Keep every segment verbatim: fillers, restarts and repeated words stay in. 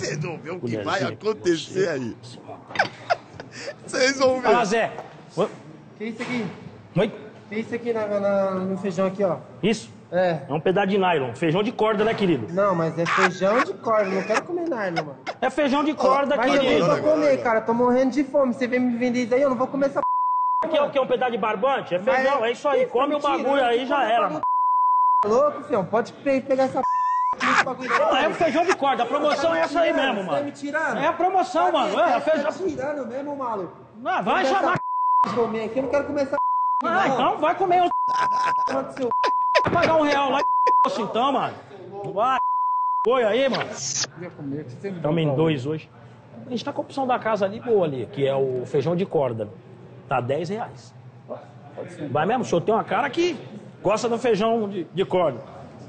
Vocês vão ver o que Colherzinha vai aqui, acontecer você. aí. Vocês vão ver. Fala, Zé. Oi? Que isso aqui? Oi? Que isso aqui na, na- no feijão aqui, ó? Isso? É. É um pedaço de nylon. Feijão de corda, né, querido? Não, mas é feijão de corda, não quero comer nylon, mano. É feijão de corda, Mas eu vim querido. pra agora, comer, agora. cara, tô morrendo de fome. Você vem me vender isso aí, eu não vou comer essa p. Aqui é o que? Um pedaço de barbante? É feijão, é isso aí. Come o bagulho aí, já era, mano. Louco, fião, pode pe- pegar essa p. Esse bagulho Não, é aí. o feijão de corda. A promoção é essa aí mesmo, Você tá mano. me tirando? É a promoção, mano. É, a Tá feijão... me tirando mesmo, maluco. Ah, vai Essa chamar... p. comer aqui, eu não quero comer essa p. Ah, então vai comer um... Toma do seu p. Vai pagar um real lá e então, mano. Vai. Foi aí, mano. Estamos em dois hoje. A gente tá com a opção da casa ali boa ali, que é o feijão de corda. Tá dez reais. Vai mesmo? O senhor tem uma cara que gosta do feijão de, de corda.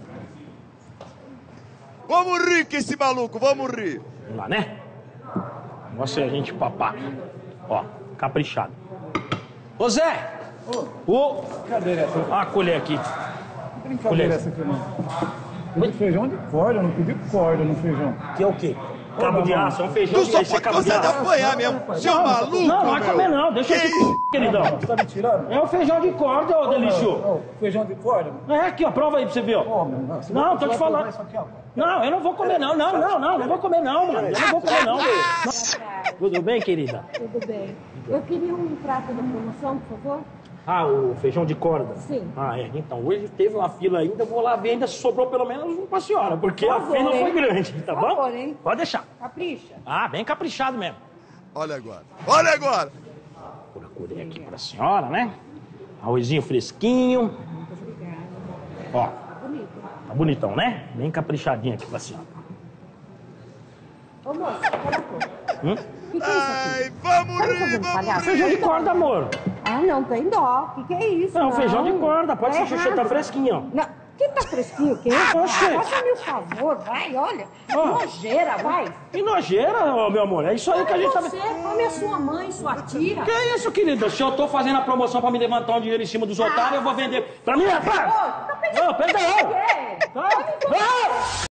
Vamos rir com esse maluco, vamos rir. Vamos lá, né? O negócio é a gente papar. Ó, caprichado. Ô, Zé! Ô! Cadê essa? Ah, a colher aqui. Brincadeira Colher. essa aqui, mano. Pedi feijão de corda, eu não pedi corda no feijão. Que é o quê? Cabo de aço, é um feijão Tu de só esse é pode cabo de gostar de aço. apanhar mesmo. Seu maluco, Não, não vai meu. comer não, deixa eu Que te isso? queridão. Você tá me tirando? É o feijão de corda, ô delicioso. Não, feijão de corda? É aqui, ó, prova aí pra você ver, ó. Ó, mano, você Não, vai- tô você te vai falando. provar isso aqui, ó. Não, eu não vou comer não, não, não, não, não vou comer não, mano. Eu não vou comer não. Tudo bem, querida? Tudo bem. Eu queria um prato da promoção, por favor. Ah, o feijão de corda? Sim. Ah, é. Então, hoje teve uma fila ainda, eu vou lá ver ainda se sobrou pelo menos um pra senhora, porque Por a favor, fila hein? foi grande, tá Por bom? favor, hein? Pode deixar. Capricha. Ah, bem caprichado mesmo. Olha agora, olha agora. Vou colher aqui pra senhora, né? Arrozinho fresquinho. Ó, Bonito. tá bonitão, né? Bem caprichadinho aqui pra senhora. Ô, moça, pera um pouco. Hum? O que, que é isso aqui? Ai, vamos Tá me rir, fazendo vamos palhaço? Feijão de Não. corda, amor. Ah, não, tem dó. O que, que é isso? Não, feijão de corda, pode Tá ser xuxa, tá errado. fresquinho, ó. Não, que tá fresquinho o quê? Oxê. Ah, faça-me o favor, vai, olha. Ó. Nojeira, vai. Que nojeira, ô, meu amor. É isso aí que a gente tá... Você, come a sua mãe, sua tia. Que é isso, querida? Se eu tô fazendo a promoção pra me levantar um dinheiro em cima dos otários, eu vou vender. Pra mim, é... Ô, tá pedindo Ô, perdão! o quê? Tá? Não!